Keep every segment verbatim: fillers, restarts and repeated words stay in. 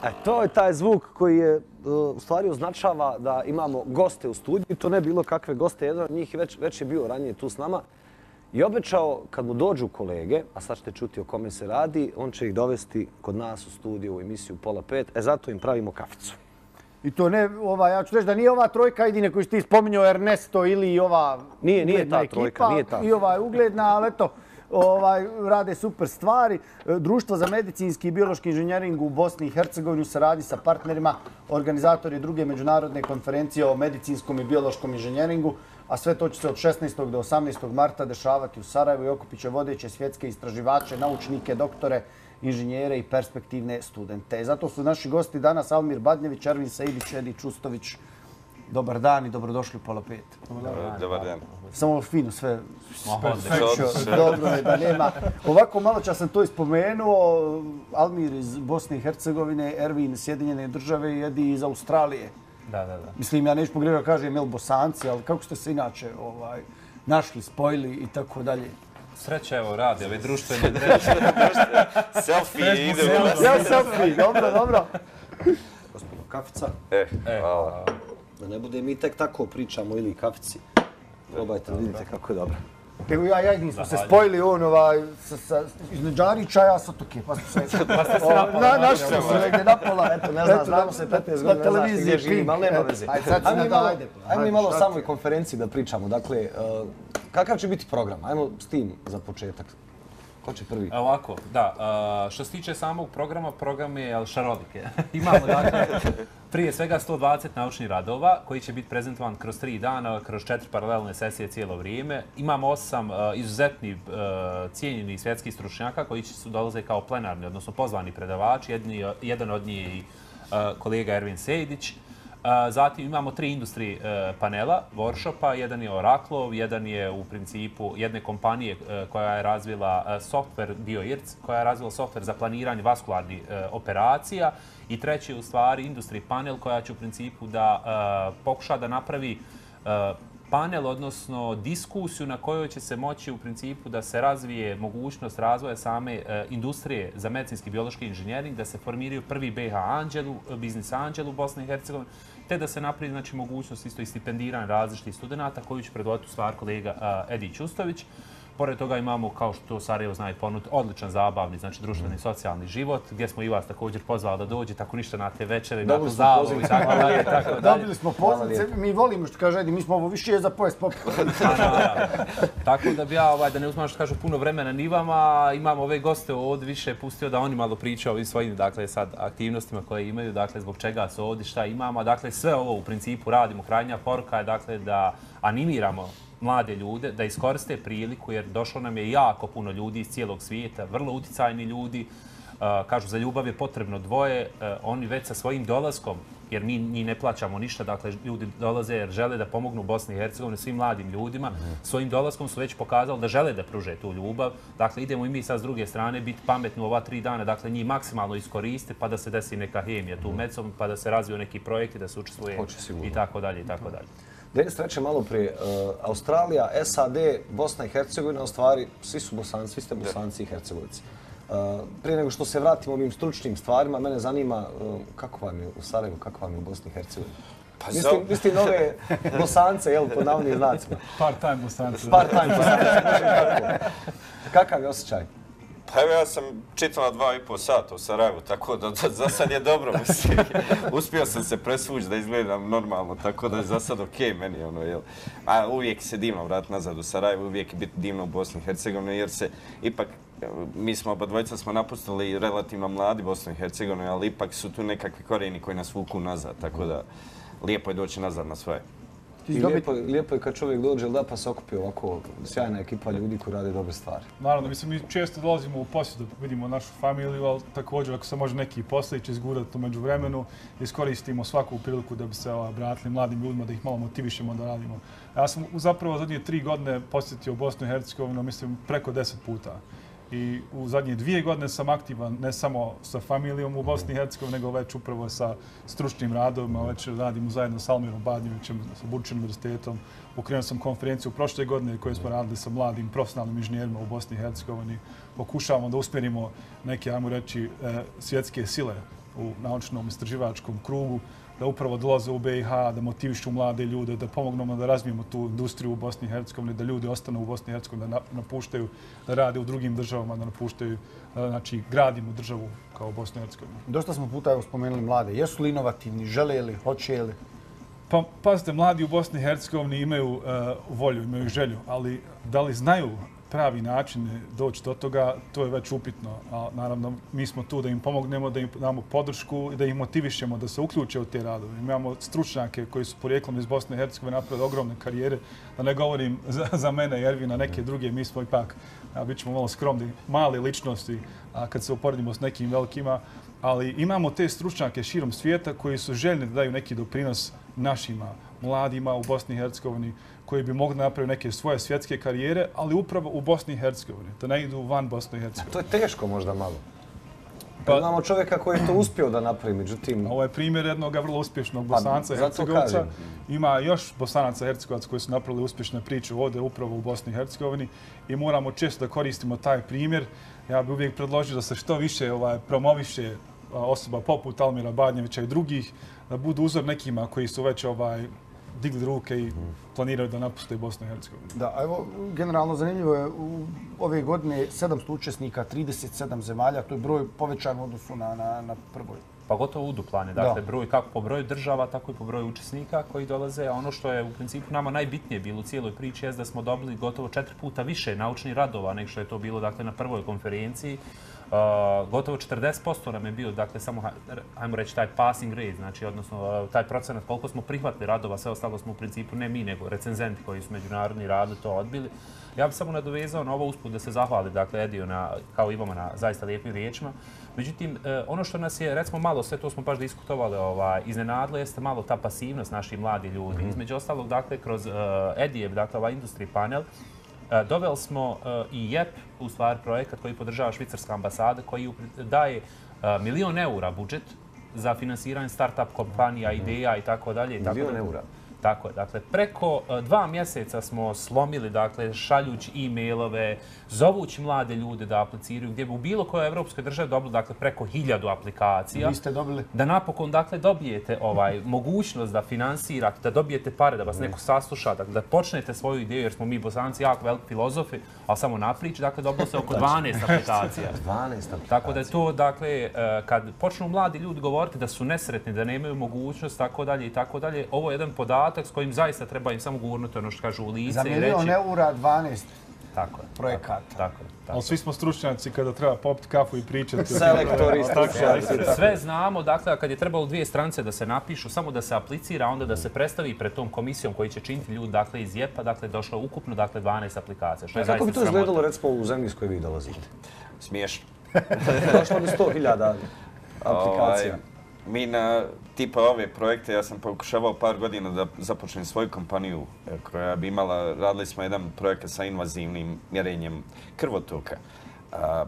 E, to je taj zvuk koji je u stvari označava da imamo goste u studiju. To ne bilo kakve goste, jedan od njih već, već je bio ranije tu s nama. I obećao kad mu dođu kolege, a sad ćete čuti o kome se radi, on će ih dovesti kod nas u studiju u emisiju Pola pet, e zato im pravimo kaficu. I to ne, ova, ja ću reći da nije ova trojka jedine koju si ti spominjao, Ernesto ili ova Nije, nije ta trojka, nije ta. I ova je ugledna, ali eto, ovaj, rade super stvari. Društvo za medicinski i biološki inženjering u Bosni i Hercegovini se radi sa partnerima, organizatori druge međunarodne konferencije o medicinskom i biološkom inženjeringu, a sve to će se od šesnaestog do osamnaestog marta dešavati u Sarajevu i okupit će vodeće svjetske istraživače, naučnike, doktore, inženjere i perspektivne studente. Zato su naši gosti danas Almir Badnjević, Ervin Sejdić, Edi Čustović. Dobar dan i dobrodošli u Pola pet. Dobar dan. Samo fino sve. Dobro je da nema. Ovako malo čas sam to ispomenuo. Almir iz Bosne i Hercegovine, Ervin Sjedinjene države i Edi iz Australije. Da, da, da. Mislim, ja neću pogledati da kažem jel Bosanci, ali kako ste se inače ovaj, našli, spojili i tako dalje? Sreća, evo, radi ove društvene mreže. Selfie idemo. Ja selfie, dobro, dobro. Gospodo, kafica. E, hvala. Da ne bude mi tek tako pričamo ili kafici. Probajte, vidite kako je dobro. Evo ja i Ajdin smo se spojili on ovaj, sa, sa, između Arića, ja sa Otoke, pa smo se... Pa ste se napola. Na, našli smo se negdje napola. Eto, ne znam, znamo se petnaest godina, ne znaš gdje živim, ali nema veze. Ajmo mi malo o samoj konferenciji da pričamo. Dakle, kakav će biti program? Ajmo s tim za početak. Ko će prvi? Ovako, da. Što se tiče samog programa, program je šarolike. Imamo, dakle, prije svega sto dvadeset naučnih radova koji će biti prezentovan kroz tri dana, kroz četiri paralelne sesije cijelo vrijeme. Imamo osam izuzetnih cijenjenih svjetskih stručnjaka koji će dolaze kao plenarni, odnosno pozvani predavači. Jedan od njih je i kolega Ervin Sejdić. Zatim imamo tri industrije panela, workshopa, jedan je Oraklov, jedan je u principu jedne kompanije koja je razvila software BioIRC, koja je razvila software za planiranje vaskularnih operacija i treći je u stvari industriji panel koja će u principu da pokuša da napravi panel, odnosno diskusiju na kojoj će se moći u principu da se razvije mogućnost razvoja same industrije za medicinski biološki inženjering, da se formiraju prvi B H anđelu, biznis anđel u Bosni i Hercegovini, te da se napravi znači, mogućnost isto i stipendiranja različitih studenta koju će predvoditi u stvar kolega Edi Čustović. Pored toga imamo, kao što Sarajevo zna i ponuditi, odličan zabavni, znači društveni i socijalni život, gdje smo i vas također pozvali da dođete, ako ništa na te večere, na tu zabavu i tako dalje. Dobili smo pozivnice, mi volimo što kaže Edi, mi smo ovo više za pojest popcorn. Tako da bi ja, ovaj, da ne uzmam što kažu puno vremena ni vama, imamo ove goste ovdje više pustio da oni malo pričaju o ovim svojim, dakle, sad aktivnostima koje imaju, dakle, zbog čega su ovdje, šta imamo. Dakle, sve ovo u principu radimo. Krajnja poruka je, dakle, da animiramo mlade ljude da iskoriste priliku jer došlo nam je jako puno ljudi iz cijelog svijeta, vrlo uticajni ljudi. Kažu, za ljubav je potrebno dvoje. Oni već sa svojim dolaskom, jer mi ni ne plaćamo ništa, dakle ljudi dolaze jer žele da pomognu Bosni i Hercegovini svim mladim ljudima. Svojim dolaskom su već pokazali da žele da pruže tu ljubav. Dakle, idemo i mi sad s druge strane biti pametni u ova tri dana, dakle njih maksimalno iskoriste pa da se desi neka hemija tu međusobno, pa da se razviju neki projekti, da se učestvuje i tako dalje i tako dalje. Denis reče malo prije, Australija, S A D, Bosna i Hercegovina, u stvari svi su Bosanci, svi ste Bosanci i Hercegovci. Prije nego što se vratimo ovim stručnim stvarima, mene zanima kako vam je u Sarajevu, kako vam je u Bosni i Hercegovini. Mislim ove Bosance, jel, po navodnim znacima. Part-time Bosance. Part-time Bosance, kakav je osjećaj? Pa evo ja sam čitao na dva i pol sata u Sarajevu, tako da za sad je dobro, mislim. Uspio sam se presvući da izgledam normalno, tako da je za sad okej meni, ono, jel. A uvijek se divno vratiti nazad u Sarajevu, uvijek je biti divno u Bosni i Hercegovini, jer se ipak, mi smo oba dvojica smo napustili relativno mladi Bosnu i Hercegovinu, ali ipak su tu nekakvi korijeni koji nas vuku nazad, tako da lijepo je doći nazad na svoje. I lijepo, lijepo je kad čovjek dođe da pa se okupi ovako sjajna ekipa ljudi koji rade dobre stvari. Naravno, mislim, mi često dolazimo u posjetu da vidimo našu familiju, ali također ako se može neki poslić izgurati umeđu vremenu, iskoristimo svaku priliku da bi se obratili mladim ljudima, da ih malo motivišemo da radimo. Ja sam zapravo zadnje tri godine posjetio Bosnu i Hercegovinu, mislim, preko deset puta. I u zadnje dvije godine sam aktivan ne samo sa familijom u Bosni i Hercegovini, nego već upravo sa stručnim radovima. Već radimo zajedno sa Almirom Badnjevićem, sa Burčevim univerzitetom. Pokrenuo sam konferenciju prošle godine koju smo radili sa mladim profesionalnim inženjerima u Bosni i Hercegovini. Pokušavamo da usmjerimo neke, ajmo reći, svjetske sile u naučnom istraživačkom krugu, da upravo dolaze u B i H, da motivišu mlade ljude, da pomognemo da razvijemo tu industriju u Bosni i Hercegovini, da ljudi ostanu u Bosni i Hercegovini, da napuštaju, da rade u drugim državama, da napuštaju, znači gradimo državu kao Bosnu i Hercegovini. Dosta smo puta evo, spomenuli mlade. Jesu li inovativni, žele li, hoće li? Pa, pazite, mladi u Bosni i Hercegovini imaju uh, volju, imaju želju, ali da li znaju pravi način doći do toga, to je već upitno. A, naravno, mi smo tu da im pomognemo, da im damo podršku i da ih motivišemo da se uključe u te radove. Imamo stručnjake koji su porijeklom iz Bosne i Hercegovine napravili ogromne karijere. Da ne govorim za, za mene i Ervina, neke druge, mi smo ipak, a, bit ćemo malo skromni, male ličnosti a, kad se uporedimo s nekim velikima, ali imamo te stručnjake širom svijeta koji su željni da daju neki doprinos našima, mladima u Bosni i Hercegovini, koji bi mogli napraviti neke svoje svjetske karijere, ali upravo u Bosni i Hercegovini, da ne idu van Bosne i Hercegovine. To je teško možda malo. Pa imamo čovjeka koji je to uspio da napravi, međutim... Ovo je primjer jednog vrlo uspješnog Bosanca i Hercegovca. Ima još Bosanaca i Hercegovaca koji su napravili uspješne priče ovdje, upravo u Bosni i Hercegovini i moramo često da koristimo taj primjer. Ja bih uvijek predložio da se što više ovaj, promoviše osoba poput Almira Badnjevića i drugih, da budu uzor nekima koji su već ovaj, digli ruke i planiraju da napuste Bosnu i Hercegovinu. Da, evo, generalno zanimljivo je u ove godine sedamsto učesnika, trideset sedam zemalja, to je broj povećan u odnosu na, na, na prvoj. Pa gotovo uduplan je, dakle, broj kako po broju država, tako i po broju učesnika koji dolaze. A ono što je u principu nama najbitnije bilo u cijeloj priči je da smo dobili gotovo četiri puta više naučnih radova nego što je to bilo dakle, na prvoj konferenciji. Uh, gotovo četrdeset posto nam je bio, dakle, samo, ajmo reći, taj passing rate, znači, odnosno, uh, taj procenat koliko smo prihvatili radova, sve ostalo smo u principu ne mi, nego recenzenti koji su međunarodni radili to odbili. Ja bih samo nadovezao na ovo usput da se zahvali, dakle, Ediju, na, kao Ivama, na zaista lijepim riječima. Međutim, uh, ono što nas je, recimo, malo, sve to smo baš diskutovali, ovaj, iznenadilo, jeste malo ta pasivnost naših mladih ljudi. Mm-hmm. Između ostalog, dakle, kroz uh, Edijev, dakle, ovaj industry panel, Uh, doveli smo uh, i J E P, u stvari projekat koji podržava švicarska ambasada, koji daje uh, milion eura budžet za finansiranje start-up kompanija, ideja i tako dalje. Milion eura? Tako je. Dakle, preko uh, dva mjeseca smo slomili, dakle, šaljući e-mailove, zovući mlade ljude da apliciraju, gdje bi u bilo kojoj evropskoj državi dobili, dakle, preko hiljadu aplikacija. Vi ste dobili? Da napokon, dakle, dobijete ovaj, mogućnost da finansirate, da dobijete pare, da vas neko sasluša, dakle, da počnete svoju ideju, jer smo mi Bosanci jako veliki filozofi, ali samo na priči, dakle, dobilo se oko dvanaest aplikacija. dvanaest aplikacija. Tako da je to, dakle, kad počnu mladi ljudi govoriti da su nesretni, da nemaju mogućnost, tako dalje i tako dalje, ovo je jedan podatak s kojim zaista treba im samo gurnuti ono što kažu u lice i reći... Za milion eura dvanaest tako je, projekata. Tako, tako, tako. Ali svi smo stručnjaci kada treba popiti kafu i pričati. Selektori, stručnjaci. Sve znamo, dakle, kad je trebalo dvije stranice da se napišu, samo da se aplicira, onda da se predstavi pred tom komisijom koji će činiti ljudi, dakle, iz J E P-a, dakle, došlo ukupno, dakle, dvanaest aplikacija, što je zaista sramotno. Kako bi to izgledalo, recimo, u zemlji s kojoj vi dolazite? Smiješno. Došlo bi sto hiljada aplikacija. Mi na tipa ove projekte, ja sam pokušavao par godina da započnem svoju kompaniju koja bi imala, radili smo jedan projekat sa invazivnim mjerenjem krvotoka. A,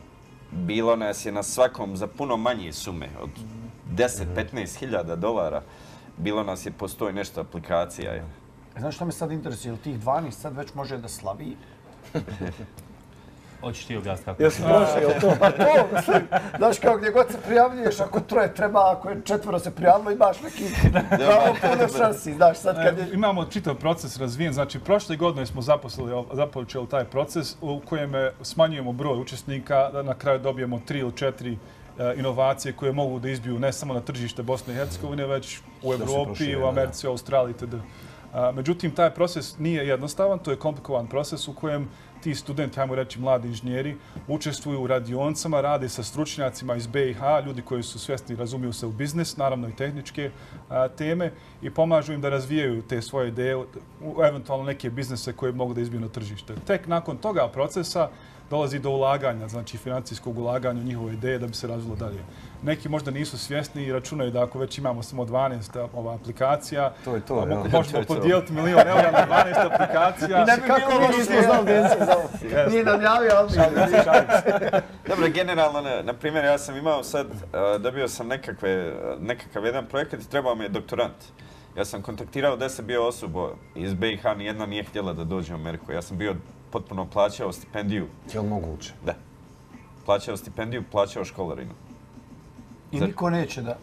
bilo nas je na svakom za puno manje sume, od deset do petnaest hiljada dolara, bilo nas je postoji nešto aplikacija. Je. Znaš što me sad interesuje, ili tih dvanaest sad već može da slavi? Hoćeš ti objasniti kako? Jesi prošli, jel to? Pa to, mislim, znaš kao gdje god se prijavljuješ, ako troje treba, ako je četvoro se prijavilo, imaš neki pravo puno šansi, znaš, sad kad je... Imamo čitav proces razvijen, znači prošle godine smo zaposlili, započeli taj proces u kojem smanjujemo broj učesnika, da na kraju dobijemo tri ili četiri inovacije koje mogu da izbiju ne samo na tržište Bosne i Hercegovine, već u Evropi, u Americi, u Australiji itd. Međutim, taj proces nije jednostavan, to je komplikovan proces u kojem ti studenti, hajmo reći mladi inženjeri, učestvuju u radionicama, rade sa stručnjacima iz B i H, ljudi koji su svjesni i razumiju se u biznis, naravno i tehničke a, teme, i pomažu im da razvijaju te svoje ideje, u eventualno neke biznise koje mogu da izbiju na tržište. Tek nakon toga procesa dolazi do ulaganja, znači financijskog ulaganja u njihove ideje da bi se razvilo dalje. Neki možda nisu svjesni i računaju da ako već imamo samo dvanaest ova aplikacija, to je to, mogu, možemo podijeliti milion eura na dvanaest aplikacija. I ne bi bilo loše nismo znali agencije za ovo. Nije nam javio, ali Dobro, generalno, na, na primjer, ja sam imao sad, uh, dobio sam nekakve, nekakav jedan projekat i trebao mi je doktorant. Ja sam kontaktirao deset bio osoba iz B i H, nijedna nije htjela da dođe u Ameriku. Ja sam bio potpuno plaćao stipendiju. Je li moguće? Da. Plaćao stipendiju, plaćao školarinu. I niko neće da...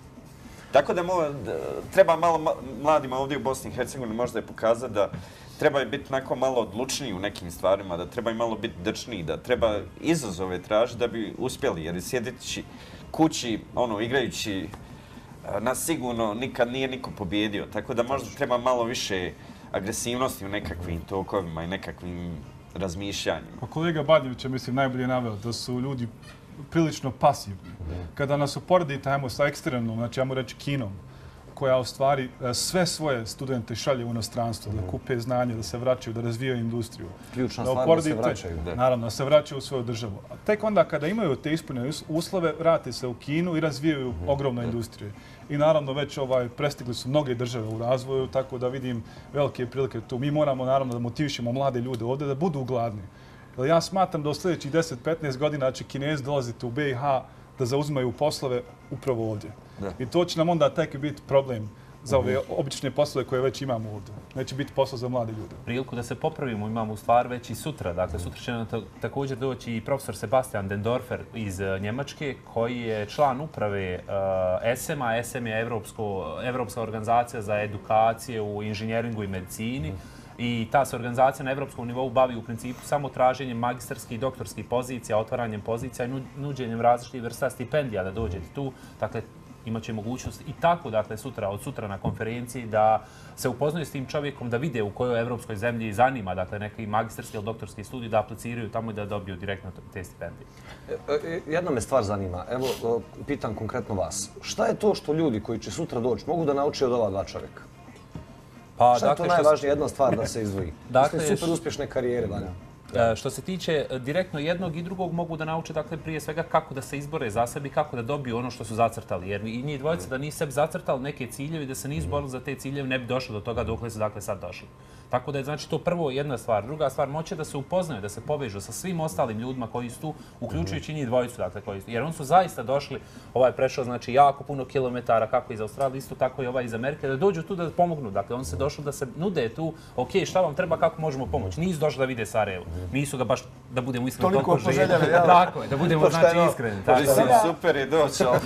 Tako da treba malo mladima ovdje u Bosni i Hercegovini možda je pokazati da treba biti onako malo odlučniji u nekim stvarima, da treba i malo biti drčniji, da treba izazove tražiti da bi uspjeli, jer sjedeći kući, ono, igrajući nas sigurno nikad nije niko pobjedio, tako da možda treba malo više agresivnosti u nekakvim tokovima i nekakvim razmišljanjima. Pa kolega Badjević je, mislim, najbolje naveo da su ljudi prilično pasivni. Kada nas uporedite, ajmo, sa ekstremnom, znači, ajmo reći Kinom, koja u stvari sve svoje studente šalje u inostranstvo, da kupe znanje, da se vraćaju, da razvijaju industriju. Ključna stvar da se vraćaju. Naravno, da se vraćaju u svoju državu. A tek onda kada imaju te ispunjene uslove, vrate se u Kinu i razvijaju ogromnu industriju. I naravno već ovaj, prestigli su mnoge države u razvoju, tako da vidim velike prilike tu. Mi moramo naravno da motivišemo mlade ljude ovdje da budu gladni. Jer ja smatram da u sljedećih deset do petnaest godina će Kinezi dolaziti u B i H da zauzimaju poslove upravo ovdje. I to će nam onda tek biti problem za ove obične poslove koje već imamo ovdje. Neće biti posao za mlade ljude. Priliku da se popravimo imamo u stvar već i sutra. Dakle, sutra će nam također doći i profesor Sebastian Dendorfer iz Njemačke, koji je član uprave S M A. S M je Evropska organizacija za edukacije u inženjeringu i medicini. I ta se organizacija na evropskom nivou bavi u principu samo traženjem magistarskih i doktorskih pozicija, otvaranjem pozicija i nuđenjem različitih vrsta stipendija da dođete tu. Dakle, imat će mogućnost i tako, dakle, sutra, od sutra na konferenciji da se upoznaju s tim čovjekom, da vide u kojoj evropskoj zemlji zanima, dakle, neki magistarski ili doktorski studij, da apliciraju tamo i da dobiju direktno te stipendije. Jedna me stvar zanima. Evo, pitam konkretno vas. Šta je to što ljudi koji će sutra doći mogu da nauče od ova dva čovjeka? Pa, šta je to dakle, najvažnija jedna stvar da se izdvoji? Dakle, Mislim, super uspješne karijere, Vanja. Što se tiče direktno jednog i drugog, mogu da nauče, dakle, prije svega kako da se izbore za sebi, kako da dobiju ono što su zacrtali. Jer i njih dvojica da nisu sebi zacrtali neke ciljevi, da se nisu borili za te ciljeve, ne bi došlo do toga dokle su, dakle, sad došli. Tako da je, znači, to prvo jedna stvar. Druga stvar, moće da se upoznaju, da se povežu sa svim ostalim ljudima koji su tu, uključujući njih dvojicu, dakle, koji su. Jer oni su zaista došli, ovaj prešao, znači, jako puno kilometara, kako iz Australije, isto tako i ovaj iz Amerike, da dođu tu da pomognu. Dakle, oni se došli da se nude tu, ok, šta vam treba, kako možemo pomoći. Nisu došli da vide Sarajevo. Nisu ga baš, da budemo iskreni, toliko poželjeli. Tako je, da budemo, znači, iskreni. Super je doći, ali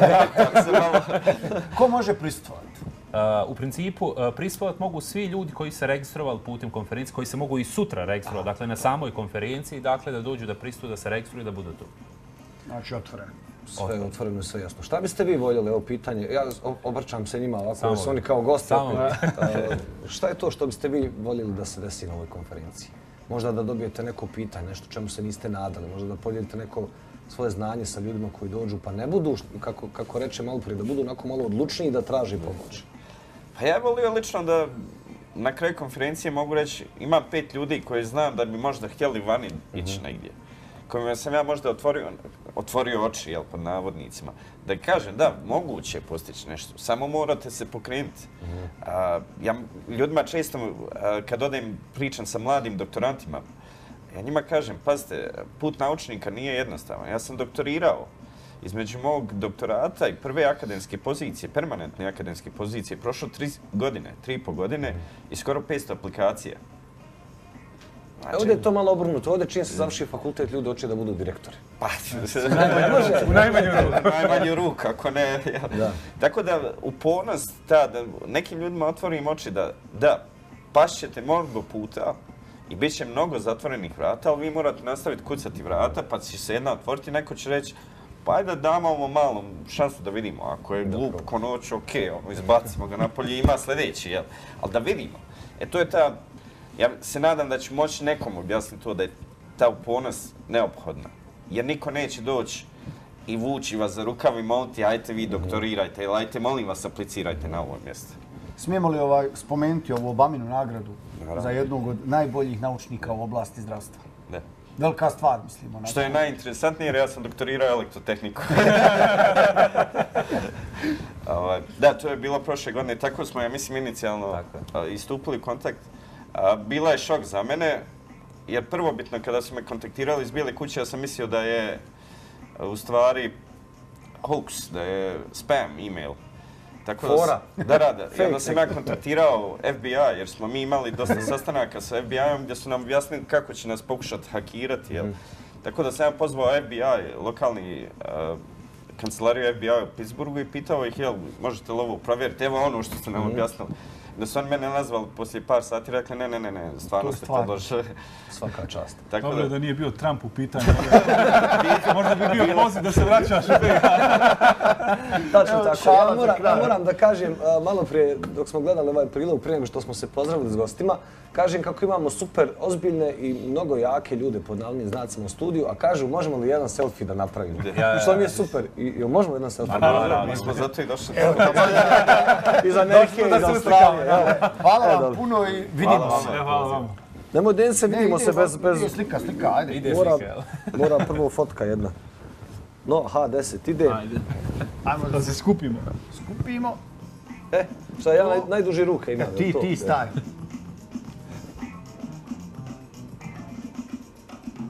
ko može prisustvovati? U principu, prisustvovati mogu svi ljudi koji se registrovali putem konferencije, koji se mogu i sutra registrovati, dakle, na samoj konferenciji, dakle, da dođu da pristuju, da se registruju i da budu tu. Znači, otvoreno. Sve je otvoreno i sve jasno. Šta biste vi voljeli, ovo pitanje? Ja obraćam se njima ovako, su oni kao gosti. Šta je to što biste vi voljeli da se desi na ovoj konferenciji? Možda da dobijete neko pitanje, nešto čemu se niste nadali, možda da podijelite neko svoje znanje sa ljudima koji dođu, pa ne budu, kako, kako reče malo prije, da budu onako malo odlučniji da traži pomoć. Pa ja volio lično da na kraju konferencije mogu reći, ima pet ljudi koji znam da bi možda htjeli vani ići negdje. Kojima sam ja možda otvorio, otvorio oči, jel, pod navodnicima, da kažem, da, moguće je postići nešto, samo morate se pokrenuti. A, ja ljudima često, a, kad odem pričam sa mladim doktorantima, ja njima kažem, pazite, put naučnika nije jednostavan. Ja sam doktorirao. Između mog doktorata i prve akademske pozicije, permanentne akademske pozicije, prošlo tri godine, tri i po godine i skoro petsto aplikacija. Znači, ovdje je to malo obrnuto. Ovdje čim se završi fakultet, ljudi hoće da budu direktori. Pa, u najmanju ruku. U najmanju ruku, ako ne. Ja. Tako da, upornost ta, da nekim ljudima otvorim oči da, da, pašćete mnogo puta i bit će mnogo zatvorenih vrata, ali vi morate nastaviti kucati vrata, pa će se jedna otvoriti i neko će reći, pa ajde da damo ovo malo šansu da vidimo. Ako je glup ko noć, okej, okay, izbacimo ga napolje, ima sljedeći, jel? Ali da vidimo. E to je ta, ja se nadam da ću moći nekom objasniti to da je ta upornost neophodna. Jer niko neće doći i vući vas za rukav i moliti, ajte vi doktorirajte, ili ajte molim vas aplicirajte na ovo mjesto. Smijemo li ovaj, spomenuti ovu Obaminu nagradu za jednog od najboljih naučnika u oblasti zdravstva? Da. Velika stvar, mislimo. Što je najinteresantnije, jer ja sam doktorirao elektrotehniku. Da, to je bilo prošle godine. Tako smo, ja mislim, inicijalno istupili kontakt. Bila je šok za mene, jer prvobitno kada su me kontaktirali iz Bijele kuće, ja sam mislio da je u stvari hoax, da je spam e-mail. Tako Fora. Da, da, da. I onda sam ja kontaktirao F B I, jer smo mi imali dosta sastanaka sa F B I-om gdje su nam objasnili kako će nas pokušati hakirati. Jel? Tako da sam ja pozvao F B I, lokalni uh, kancelariju F B I-a u Pittsburghu i pitao ih, jel, možete li ovo provjeriti? Evo ono što ste nam objasnili. Da su oni mene nazvali poslije par sati i rekli ne, ne, ne, ne, stvarno ste to došli. Svaka čast. Dobro je da nije bio Trump u pitanju. Možda bi bio poziv da se vraćaš u B iH. Tačno tako. Ja moram, ja moram da kažem, malo prije, dok smo gledali ovaj prilog, prije nego što smo se pozdravili s gostima, kažem kako imamo super ozbiljne i mnogo jake ljude pod navodnim znacima u studiju, a kažu možemo li jedan selfie da napravimo. Što mi je super. I možemo jedan selfie da napravimo. Mi smo zato i došli. Iz Amerike, iz Australije. Hvala vam puno i vidimo se. Hvala vam. Nemoj den se, vidimo se bez... Ide slika, slika, ajde. Ide slika, jel? Mora prvo fotka jedna. No, ha deset, ide. Ajmo Da se skupimo. skupimo. E, šta ja najduži ruke imam. Ti, ti, stari.